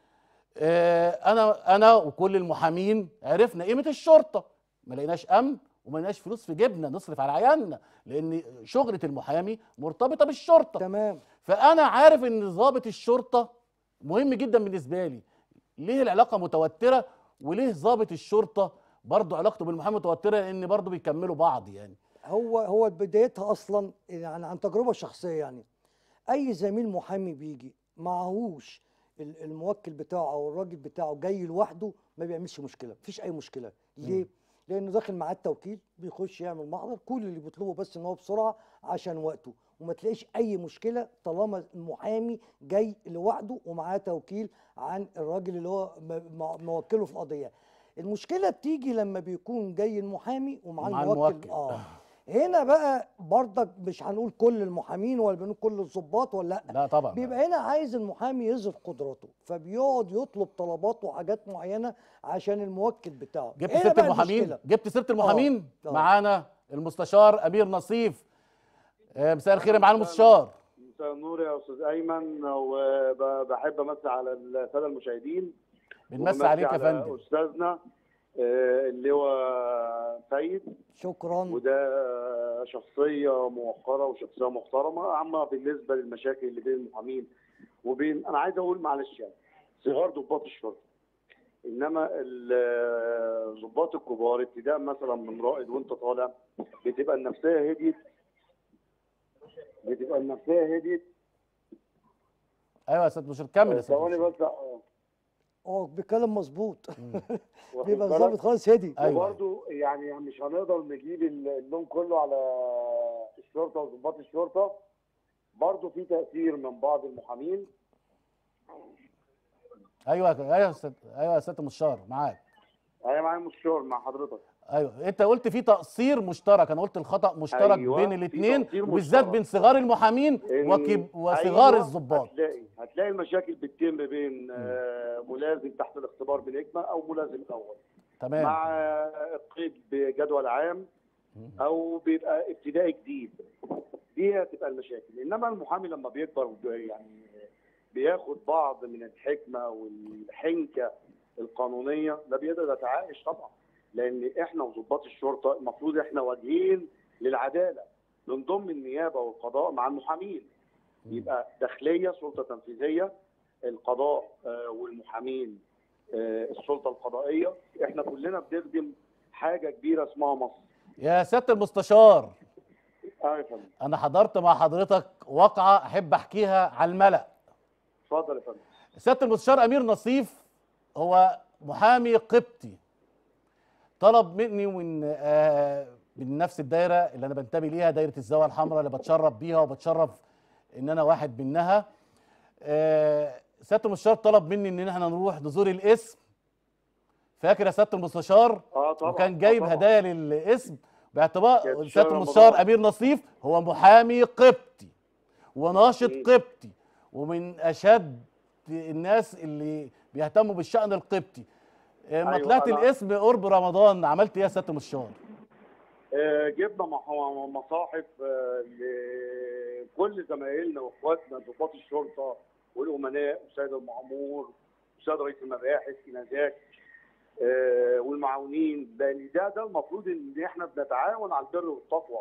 انا وكل المحامين عرفنا قيمه الشرطه. ما لقيناش امن وما لقيناش فلوس في جيبنا نصرف على عيالنا، لان شغله المحامي مرتبطه بالشرطه.
تمام.
فانا عارف ان ضابط الشرطه مهم جدا بالنسبه لي. ليه العلاقه متوتره، وليه ضابط الشرطه برضه علاقته بالمحامي متوتره، لان برضه بيكملوا بعض يعني.
هو بدايتها اصلا يعني عن تجربه شخصيه. يعني اي زميل محامي بيجي معهوش الموكل بتاعه او الراجل بتاعه جاي لوحده، ما بيعملش مشكله، مفيش اي مشكله. ليه؟ لانه داخل معاه التوكيل، بيخش يعمل محضر، كل اللي بيطلبه بس ان هو بسرعه عشان وقته، وما تلاقيش اي مشكله طالما المحامي جاي لوحده ومعاه توكيل عن الراجل اللي هو موكله في القضيه. المشكله بتيجي لما بيكون جاي المحامي ومعاه الموكل. هنا بقى برضك مش هنقول كل المحامين ولا بنقول كل الضباط ولا
لا طبعا.
بيبقى هنا عايز المحامي يظهر قدراته، فبيقعد يطلب طلبات وحاجات معينه عشان الموكل بتاعه.
جبت سيره المحامين، معانا المستشار امير نصيف. مساء الخير يا معالي المستشار.
مساء النور يا استاذ ايمن، وبحب امسي على الساده المشاهدين.
بنمسي عليك يا فندم.
استاذنا اللي هو سيد،
شكرا.
وده شخصيه موقره وشخصيه محترمه. اما بالنسبه للمشاكل اللي بين المحامين وبين، انا عايز اقول معلش يعني صغار ضباط الشرطه، انما الضباط الكبار ابتداء مثلا من رائد وانت طالع بتبقى النفسيه هديت.
ايوه يا استاذ مشير، كمل يا استاذ.
ثواني بس.
بيتكلم مظبوط. بيبقى الظابط خالص هدي.
أيوة.
وبرده يعني مش هنقدر نجيب اللوم كله على الشرطه وضباط الشرطه، برده في تاثير من بعض المحامين.
ايوه يا استاذ، ايوه يا استاذ المستشار معاك.
ايوه معايا مستشار مع حضرتك.
ايوه انت قلت في تقصير مشترك، انا قلت الخطا مشترك. أيوة. بين الاثنين وبالذات بين صغار المحامين وصغار الضباط.
هتلاقي المشاكل بتتم بين ملازم تحت الاختبار بنجمه او ملازم اول،
تمام،
مع قيد بجدول عام او بيبقى ابتدائي جديد. دي هتبقى المشاكل. انما المحامي لما بيكبر يعني بياخد بعض من الحكمه والحنكه القانونيه، ده بيقدر يتعايش طبعا. لان احنا وضباط الشرطه المفروض احنا واجهين للعداله، بنضم النيابه والقضاء مع المحامين. يبقى داخليه سلطه تنفيذيه، القضاء والمحامين السلطه القضائيه. احنا كلنا بنخدم حاجه كبيره اسمها مصر.
يا سياده المستشار،
يا فندم،
انا حضرت مع حضرتك واقعه احب احكيها على الملأ.
اتفضل يا فندم.
سياده المستشار امير نصيف هو محامي قبطي، طلب مني من نفس الدايره اللي انا بنتمي ليها، دايره الزاويه الحمراء اللي بتشرف بيها وبتشرف ان انا واحد منها. سياده المستشار طلب مني ان احنا نروح نزور القسم. فاكر يا سياده المستشار؟
طبعا.
وكان جايب هدايا للقسم، باعتبار سياده المستشار امير نصيف هو محامي قبطي وناشط قبطي، ومن اشد الناس اللي بيهتموا بالشأن القبطي. ما طلعت الاسم قرب رمضان، عملت ايه يا سياده المستشار؟
جبنا مصاحف لكل زمايلنا واخواتنا ضباط الشرطه والامناء والسيد المأمور الاستاذ رئيس المباحث انذاك والمعاونين، لان ده المفروض ان احنا بنتعاون على البر والتقوى.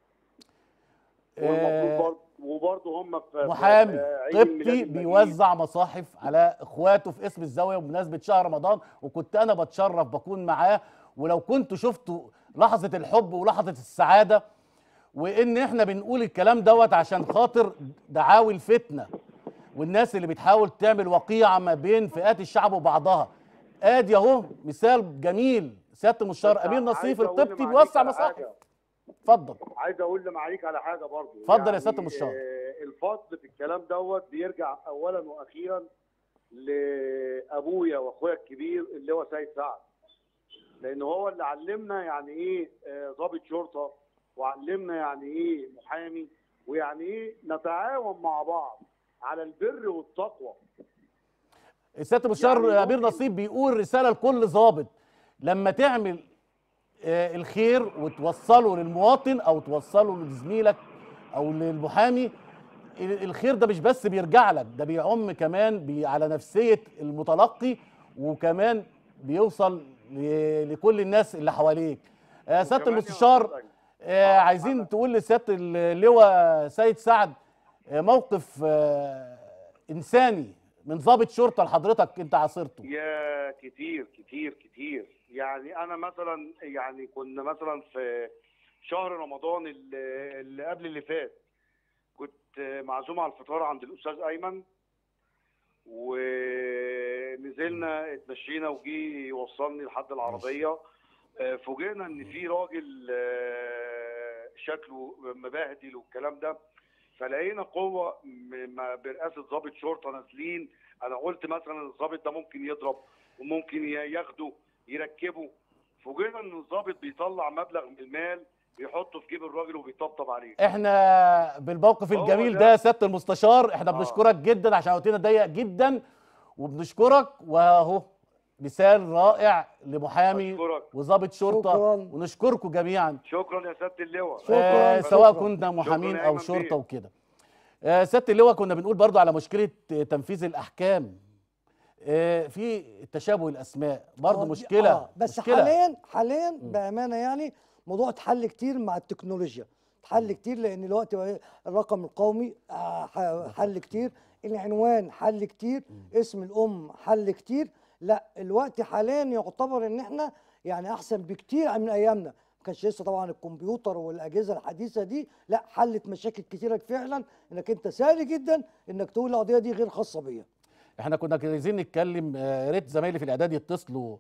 والمفروض وبرضه هم في
محامي
عيد الميلاد
قبطي
المجيد
بيوزع مصاحف على اخواته في اسم الزاويه بمناسبه شهر رمضان، وكنت انا بتشرف بكون معاه. ولو كنت شفتوا لحظه الحب ولحظه السعاده، وان احنا بنقول الكلام دوت عشان خاطر دعاوي الفتنه والناس اللي بتحاول تعمل وقيعه ما بين فئات الشعب وبعضها. ادي اهو مثال جميل، سياده المستشار امير نصيف القبطي بيوسع مصاحف. اتفضل.
عايز اقول لمعاليك على حاجه برضه.
اتفضل يا سياده المستشار.
الفضل في الكلام دوت بيرجع اولا واخيرا لابويا واخويا الكبير اللي هو سيد سعد، لان هو اللي علمنا يعني ايه ضابط شرطه، وعلمنا يعني ايه محامي، ويعني ايه نتعاون مع بعض على البر والتقوى.
سياده المستشار يعني امير نصيب بيقول رساله لكل ضابط: لما تعمل الخير وتوصله للمواطن او توصله لزميلك او للمحامي، الخير ده مش بس بيرجع لك، ده بيعم كمان على نفسيه المتلقي، وكمان بيوصل لكل الناس اللي حواليك. سياده المستشار، عايزين تقول لسياده اللواء سيد سعد موقف انساني من ضابط شرطه لحضرتك انت عاصرته.
يا كتير كتير كتير. يعني انا مثلا يعني كنا مثلا في شهر رمضان اللي قبل اللي فات، كنت معزوم على الفطار عند الاستاذ ايمن، ونزلنا اتمشينا وجي يوصلني لحد العربيه. فوجئنا ان في راجل شكله مبهدل والكلام ده، فلقينا قوه برئاسه ضابط شرطه نازلين. انا قلت مثلا الضابط ده ممكن يضرب وممكن ياخده يركبه. فوجئنا ان الضابط بيطلع مبلغ من المال بيحطه في جيب الراجل وبيطبطب عليه.
احنا بالموقف الجميل ده يا سياده المستشار احنا بنشكرك جدا عشان وقتنا ضيق جدا، وبنشكرك. واهو مثال رائع لمحامي وضابط شرطه. شكرا. ونشكركم جميعا.
شكرا يا سياده اللواء.
سواء كنا محامين او شرطه وكده. سياده اللواء، كنا بنقول برضو على مشكله تنفيذ الاحكام في تشابه الاسماء، برضو مشكله.
بس
مشكلة.
حاليا بامانه يعني موضوع اتحل كتير مع التكنولوجيا، اتحل كتير، لان دلوقتي الرقم القومي حل كتير، العنوان حل كتير، اسم الام حل كتير. لا الوقت حاليا يعتبر ان احنا يعني احسن بكتير من ايامنا. ما كانش لسه طبعا الكمبيوتر والاجهزه الحديثه دي، لا حلت مشاكل كتيره فعلا، انك انت سهل جدا انك تقول القضيه دي غير خاصه بيا.
احنا كنا عايزين نتكلم، يا ريت زمايلي في الاعداد يتصلوا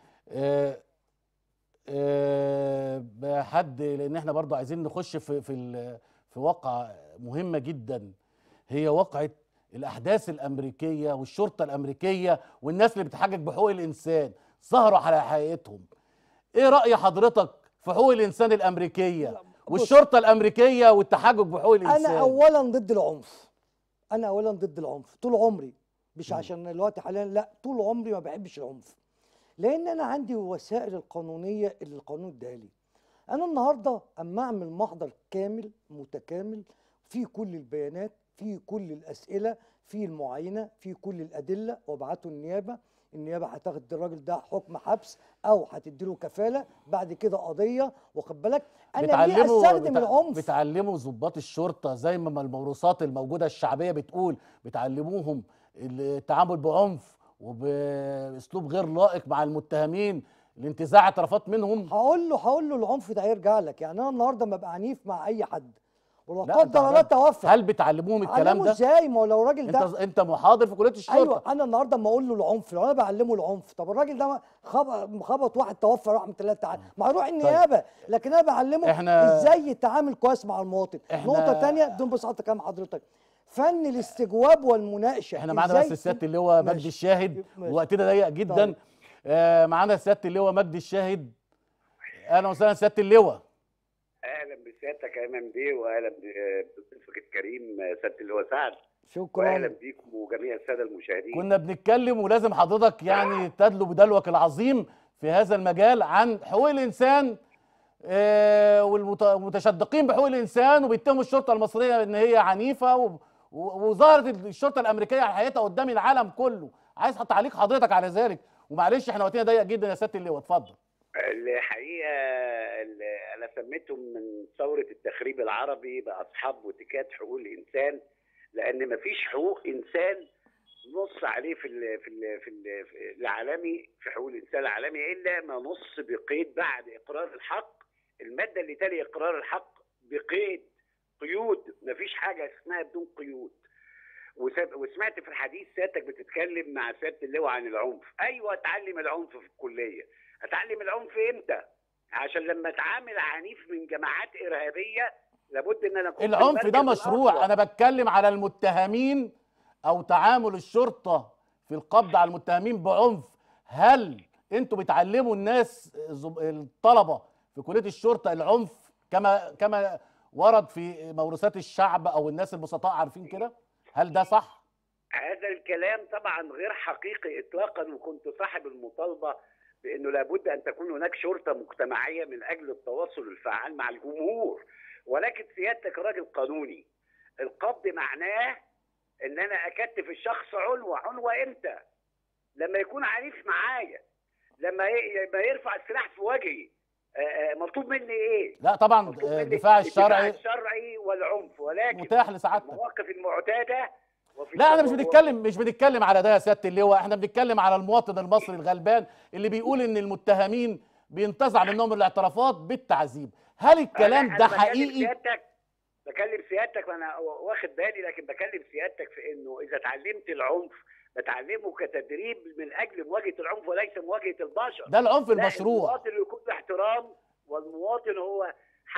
بحد، لان احنا برضو عايزين نخش في واقعه مهمه جدا، هي واقعه الاحداث الامريكيه والشرطه الامريكيه والناس اللي بتحقق بحقوق الانسان ظهروا على حقيقتهم. ايه راي حضرتك في حقوق الانسان الامريكيه والشرطه الامريكيه والتحقق بحقوق الانسان؟
انا اولا ضد العنف، انا اولا ضد العنف طول عمري، مش عشان الوقت حاليا، لا طول عمري ما بحبش العنف، لان انا عندي وسائل القانونيه اللي القانون اداها لي. انا النهارده اما اعمل محضر كامل متكامل فيه كل البيانات، فيه كل الاسئله، فيه المعاينه، فيه كل الادله، وابعته النيابه هتاخد الراجل ده حكم حبس او هتديله كفاله، بعد كده قضيه، واخد بالك. انا ليه استخدم العنف؟
بتعلموا ضباط الشرطه زي ما الموروثات الموجوده الشعبيه بتقول، بتعلموهم التعامل بعنف وباسلوب غير لائق مع المتهمين لانتزاع اعترافات منهم؟
هقول له العنف ده هيرجع لك. يعني انا النهارده ما ابقى عنيف مع اي حد ولو قدر الله توفى،
هل بتعلموهم الكلام ده؟
ازاي؟ ما هو لو الراجل ده
انت محاضر في كليه الشرطه.
ايوه، انا النهارده اما اقول له العنف، لو انا بعلمه العنف، طب الراجل ده خبط واحد توفى رحمه الله تعالى، ما هيروح النيابه. طيب. لكن انا بعلمه ازاي يتعامل كويس مع المواطن. نقطه ثانيه بدون بساطه كلام حضرتك، فن الاستجواب والمناقشه.
احنا معانا بس سياده اللواء مجدي الشاهد، ووقتنا ضيق جدا. طيب. معانا سياده اللواء مجدي الشاهد. اهلا وسهلا سياده اللواء.
اهلا بسيادتك يا ايمن بيه، واهلا بضيفك الكريم سياده اللواء سعد.
شكرا.
واهلا بيكم وجميع الساده المشاهدين.
كنا بنتكلم ولازم حضرتك يعني تدلو بدلوك العظيم في هذا المجال عن حقوق الانسان والمتشدقين بحقوق الانسان، وبيتهموا الشرطه المصريه ان هي عنيفه، وظهرت الشرطه الامريكيه على حقيقتها قدام العالم كله. عايز تعليق حضرتك على ذلك، ومعلش احنا وقتنا ضيق جدا يا سياده اللواء، اتفضل.
الحقيقه انا سميتهم من ثوره التخريب العربي باصحاب بوتيكات حقوق الانسان، لان مفيش حقوق انسان نص عليه في العالمي، في حقوق الانسان العالمي، الا ما نص بقيد بعد اقرار الحق. الماده اللي تلي اقرار الحق بقيد، قيود، مفيش حاجه اسمها بدون قيود. وسمعت في الحديث سيادتك بتتكلم مع سياده اللواء عن العنف. ايوه، اتعلم العنف في الكليه. اتعلم العنف امتى؟ عشان لما اتعامل عنيف من جماعات ارهابيه لابد ان انا اكون
العنف ده مشروع، انا بتكلم على المتهمين او تعامل الشرطه في القبض على المتهمين بعنف. هل انتوا بتعلموا الناس الطلبه في كليه الشرطه العنف كما ورد في موروثات الشعب او الناس البسطاء عارفين كده؟ هل ده صح؟
هذا الكلام طبعا غير حقيقي اطلاقا، وكنت صاحب المطالبه بانه لابد ان تكون هناك شرطه مجتمعيه من اجل التواصل الفعال مع الجمهور. ولكن سيادتك راجل قانوني، القبض معناه ان انا اكتف الشخص عنوه امتى؟ لما يكون عنيف معايا، لما يرفع السلاح في وجهي. مطلوب مني ايه؟
لا طبعا الدفاع
الشرعي والعنف، ولكن
متاح لسعادتك
المواقف المعتاده.
لا انا مش بنتكلم على ده يا سياده اللواء، احنا بنتكلم على المواطن المصري الغلبان اللي بيقول ان المتهمين بينتزع منهم الاعترافات بالتعذيب. هل الكلام ده حقيقي؟
بكلم سيادتك وانا واخد بالي، لكن بكلم سيادتك في انه اذا اتعلمت العنف بتعلمه كتدريب من اجل مواجهه العنف وليس مواجهه البشر.
ده العنف المشروع.
المواطن يكون باحترام، والمواطن هو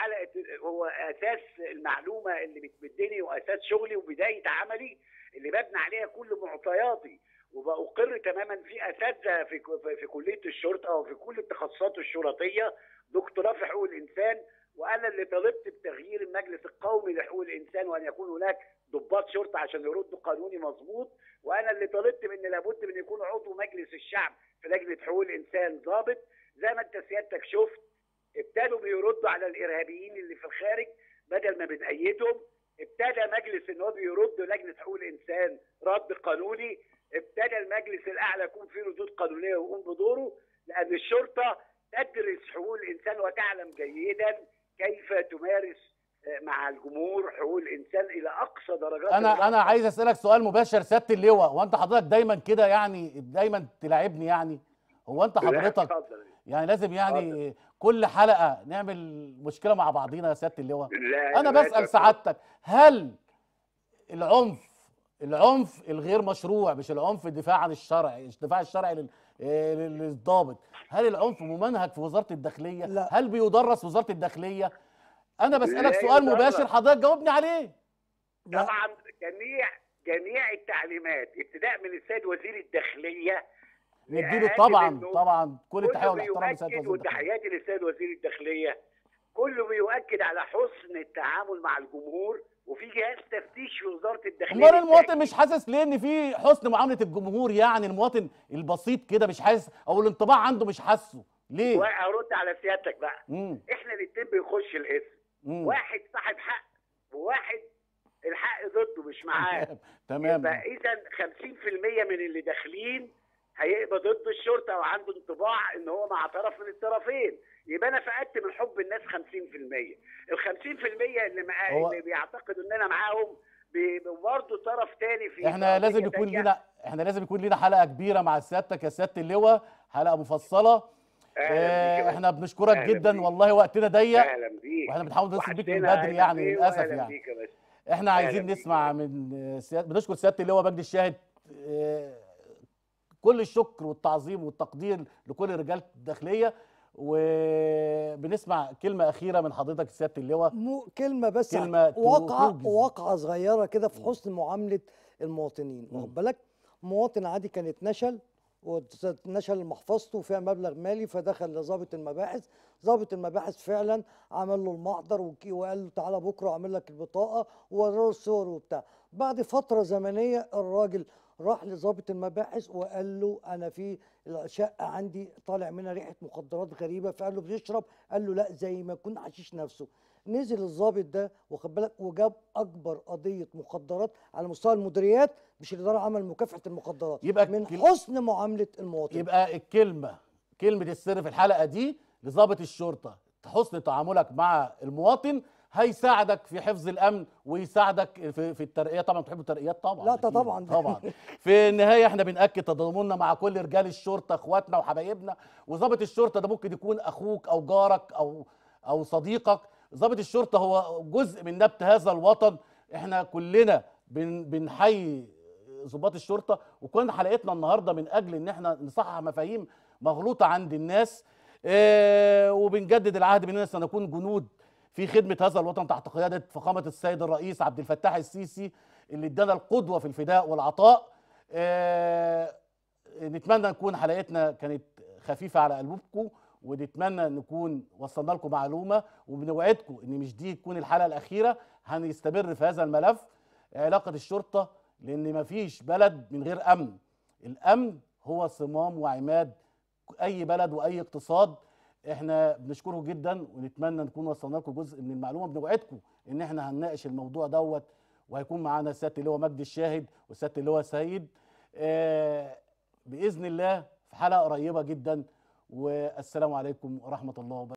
هو اساس المعلومه اللي بتمدني واساس شغلي وبدايه عملي اللي ببني عليها كل معطياتي. وبأقر تماما في اساتذه في كليه الشرطه وفي كل التخصصات الشرطيه دكتوراه في حقوق الانسان، وانا اللي طلبت بتغيير المجلس القومي لحقوق الانسان وان يكون هناك ضباط شرطه عشان يردوا قانوني مظبوط، وانا اللي طلبت من لابد من يكون عضو مجلس الشعب في لجنه حقوق الانسان ضابط. زي ما انت سيادتك شفت ابتدوا بيردوا على الارهابيين اللي في الخارج بدل ما بنأيدهم، ابتدى مجلس النواب يرد لجنه حقوق الانسان رد قانوني، ابتدى المجلس الاعلى يكون فيه ردود قانونيه ويقوم بدوره، لان الشرطه تدرس حقوق الانسان وتعلم جيدا كيف تمارس مع الجمهور حقوق الانسان الى اقصى درجات.
انا عايز اسالك سؤال مباشر سياده اللواء، وانت حضرتك دايما كده يعني دايما تلاعبني يعني، هو انت حضرتك يعني لازم يعني كل حلقه نعمل مشكله مع بعضينا يا سياده اللواء؟ انا بسال سعادتك، هل العنف الغير مشروع، مش العنف الدفاع عن الشرع، الدفاع الشرعي للضابط، هل العنف ممنهج في وزاره الداخليه؟
لا.
هل بيدرس في وزاره الداخليه؟ انا بسالك سؤال مباشر حضرتك جاوبني عليه.
طبعا جميع التعليمات ابتداء من السيد وزير الداخليه
نديله طبعا كل التحيه والاحترام للسيد وزير الداخليه،
وتحياتي للسيد وزير الداخليه. كله بيؤكد على حسن التعامل مع الجمهور، وفي جهاز تفتيش في وزاره الداخليه.
امال المواطن مش حاسس ليه ان في حسن معامله الجمهور؟ يعني المواطن البسيط كده مش حاسس، او الانطباع عنده مش حاسه ليه؟
وارد على سيادتك بقى. احنا الاثنين بنخش الاسم، واحد صاحب حق وواحد الحق ضده مش معاه.
تمام.
يبقى اذا 50% من اللي داخلين هيبقى ضد الشرطه وعنده انطباع ان هو مع طرف من الطرفين، يبقى انا فقدت من حب الناس 50%. ال 50% اللي بيعتقدوا ان انا معاهم برضه طرف تاني في
احنا لازم يكون لنا حلقه كبيره مع سيادتك يا سياده اللواء، حلقه مفصله. احنا بنشكرك جدا والله، وقتنا ضيق.
اهلا بيك.
واحنا بنحاول نتصل بيك من بدري يعني للاسف يعني. احنا عايزين نسمع من بنشكر سياده اللواء مجدي الشاهد، كل الشكر والتعظيم والتقدير لكل رجال الداخليه، وبنسمع كلمه اخيره من حضرتك سياده اللواء.
كلمه بس، واقعه صغيره كده في حسن معامله المواطنين. واخد بالك، مواطن عادي كان اتنشل واتنشل محفظته فيها مبلغ مالي، فدخل لضابط المباحث. ضابط المباحث فعلا عمل له المحضر وقال له تعالى بكره اعمل لك البطاقه ووراه الصور وبتاع. بعد فتره زمنيه الراجل راح لضابط المباحث وقال له انا في الشقه عندي طالع منها ريحه مخدرات غريبه، فقال له بتشرب؟ قال له لا، زي ما يكون حشيش نفسه. نزل الضابط ده واخد بالك وجاب اكبر قضيه مخدرات على مستوى المديريات، مش الاداره عمل مكافحه المخدرات،
يبقى
من حسن معامله المواطن.
يبقى كلمه السر في الحلقه دي لضابط الشرطه، حسن تعاملك مع المواطن هيساعدك في حفظ الامن ويساعدك في الترقيه. طبعا بتحبوا الترقيات طبعا؟
لا
أكيد.
طبعا.
طبعا. في النهايه احنا بناكد تضامننا مع كل رجال الشرطه، اخواتنا وحبايبنا. وضابط الشرطه ده ممكن يكون اخوك او جارك او صديقك. ضابط الشرطه هو جزء من نبت هذا الوطن. احنا كلنا بنحيي ضباط الشرطه، وكنا حلقتنا النهارده من اجل ان احنا نصحح مفاهيم مغلوطه عند الناس. وبنجدد العهد باننا سنكون جنود في خدمه هذا الوطن تحت قياده فخامه السيد الرئيس عبد الفتاح السيسي اللي ادانا القدوه في الفداء والعطاء. نتمنى نكون حلقتنا كانت خفيفه على قلوبكم، ونتمنى نكون وصلنا لكم معلومه، وبنوعدكم ان مش دي تكون الحلقه الاخيره، هنستمر في هذا الملف. علاقه الشرطه، لان مفيش بلد من غير امن. الامن هو صمام وعماد اي بلد واي اقتصاد. احنا بنشكره جدا، ونتمنى نكون وصلنا لكم جزء من المعلومه. بنوعدكم ان احنا هنناقش الموضوع دوت، وهيكون معانا سياده اللواء مجدي الشاهد وسياده اللواء سيد باذن الله في حلقه قريبه جدا. والسلام عليكم ورحمه الله وبركاته.